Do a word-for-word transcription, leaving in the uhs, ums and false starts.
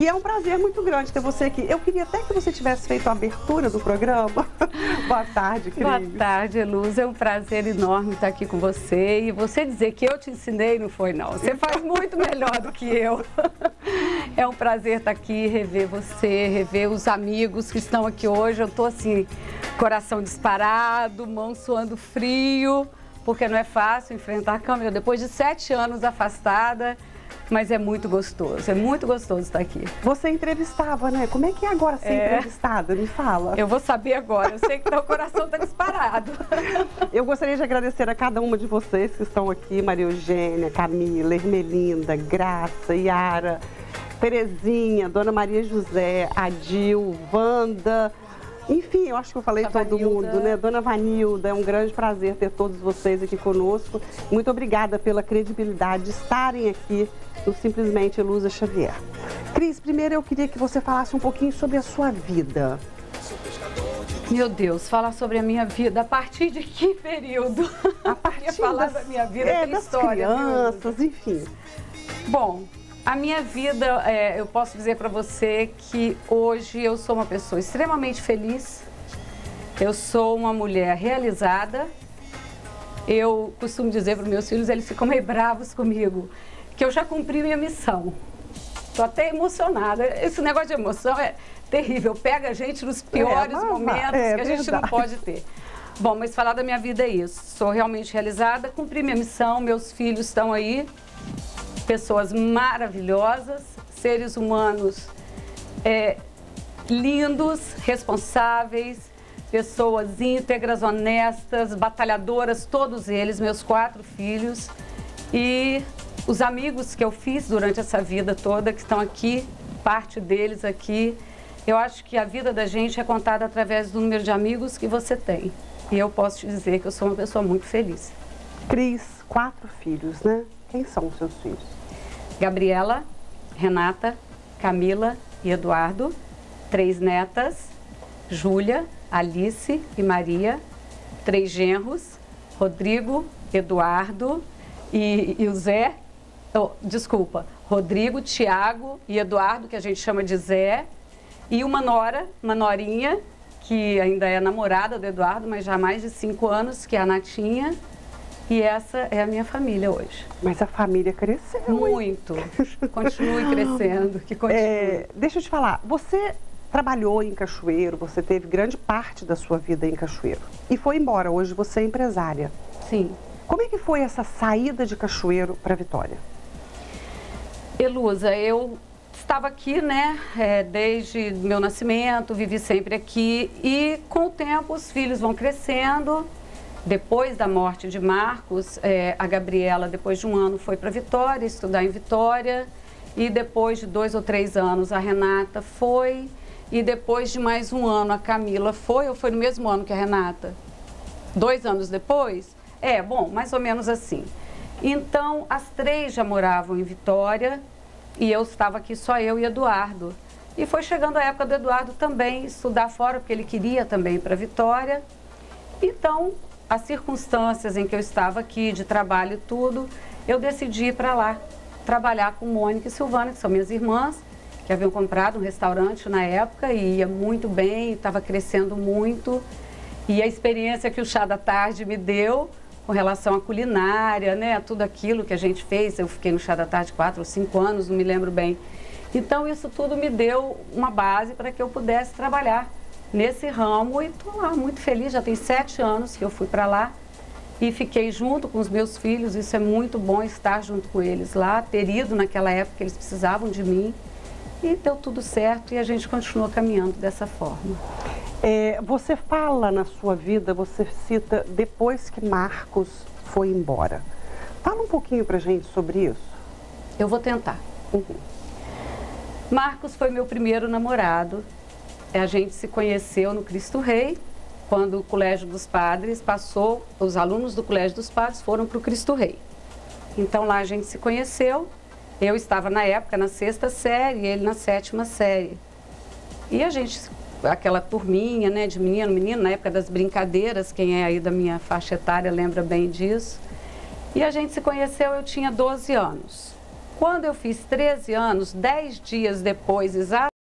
E é um prazer muito grande ter você aqui. Eu queria até que você tivesse feito a abertura do programa. Boa tarde, Cris. Boa tarde, Luz. É um prazer enorme estar aqui com você. E você dizer que eu te ensinei não foi, não. Você faz muito melhor do que eu. É um prazer estar aqui, rever você, rever os amigos que estão aqui hoje. Eu estou assim, coração disparado, mão suando frio, porque não é fácil enfrentar a câmera depois de sete anos afastada. Mas é muito gostoso, é muito gostoso estar aqui. Você entrevistava, né? Como é que é agora ser é. entrevistada? Me fala. Eu vou saber agora, eu sei que o coração está disparado. Eu gostaria de agradecer a cada uma de vocês que estão aqui, Maria Eugênia, Camila, Ermelinda, Graça, Yara, Terezinha, Dona Maria José, Adil, Wanda... Enfim, eu acho que eu falei todo Vanilda. mundo, né? Dona Vanilda, é um grande prazer ter todos vocês aqui conosco. Muito obrigada pela credibilidade de estarem aqui no Simplesmente Elusa Xavier. Cris, primeiro eu queria que você falasse um pouquinho sobre a sua vida. Meu Deus, falar sobre a minha vida, a partir de que período? A partir falar das, da minha vida, é, que das história, crianças, enfim. Bom, a minha vida, é, eu posso dizer para você que hoje eu sou uma pessoa extremamente feliz, eu sou uma mulher realizada, eu costumo dizer para os meus filhos, eles ficam meio bravos comigo, que eu já cumpri minha missão. Estou até emocionada, esse negócio de emoção é terrível, pega a gente nos piores é, momentos é, que a gente não pode ter. Bom, mas falar da minha vida é isso, sou realmente realizada, cumpri minha missão, meus filhos estão aí, pessoas maravilhosas, seres humanos é, lindos, responsáveis, pessoas íntegras, honestas, batalhadoras, todos eles, meus quatro filhos e os amigos que eu fiz durante essa vida toda, que estão aqui, parte deles aqui. Eu acho que a vida da gente é contada através do número de amigos que você tem. E eu posso te dizer que eu sou uma pessoa muito feliz. Cris, quatro filhos, né? Quem são os seus filhos? Gabriela, Renata, Camila e Eduardo. Três netas, Júlia, Alice e Maria. Três genros, Rodrigo, Eduardo e, e o Zé. Oh, desculpa, Rodrigo, Tiago e Eduardo, que a gente chama de Zé. E uma nora, uma norinha, que ainda é namorada do Eduardo, mas já há mais de cinco anos, que é a Natinha. E essa é a minha família hoje. Mas a família cresceu. Muito. Continue crescendo, que continue. É, deixa eu te falar, você trabalhou em Cachoeiro, você teve grande parte da sua vida em Cachoeiro. E foi embora, hoje você é empresária. Sim. Como é que foi essa saída de Cachoeiro para Vitória? Elusa, eu estava aqui, né, é, desde meu nascimento, vivi sempre aqui. E com o tempo os filhos vão crescendo. Depois da morte de Marcos, é, a Gabriela, depois de um ano, foi para Vitória, estudar em Vitória. E depois de dois ou três anos, a Renata foi. E depois de mais um ano, a Camila foi. Ou foi no mesmo ano que a Renata? Dois anos depois? É, bom, mais ou menos assim. Então, as três já moravam em Vitória. E eu estava aqui só eu e Eduardo. E foi chegando a época do Eduardo também estudar fora, porque ele queria também ir para Vitória. Então, as circunstâncias em que eu estava aqui, de trabalho e tudo, eu decidi ir para lá, trabalhar com Mônica e Silvana, que são minhas irmãs, que haviam comprado um restaurante na época e ia muito bem, estava crescendo muito. E a experiência que o Chá da Tarde me deu com relação à culinária, né, tudo aquilo que a gente fez, eu fiquei no Chá da Tarde quatro ou cinco anos, não me lembro bem. Então, isso tudo me deu uma base para que eu pudesse trabalhar nesse ramo e estou lá muito feliz, já tem sete anos que eu fui para lá e fiquei junto com os meus filhos, isso é muito bom estar junto com eles lá, ter ido naquela época que eles precisavam de mim e deu tudo certo e a gente continuou caminhando dessa forma. É, você fala na sua vida, você cita depois que Marcos foi embora. Fala um pouquinho pra gente sobre isso. Eu vou tentar. Uhum. Marcos foi meu primeiro namorado. A gente se conheceu no Cristo Rei, quando o Colégio dos Padres passou, os alunos do Colégio dos Padres foram para o Cristo Rei. Então lá a gente se conheceu, eu estava na época na sexta série e ele na sétima série. E a gente, aquela turminha, né, de menino, menino, na época das brincadeiras, quem é aí da minha faixa etária lembra bem disso. E a gente se conheceu, eu tinha doze anos. Quando eu fiz treze anos, dez dias depois, exatamente,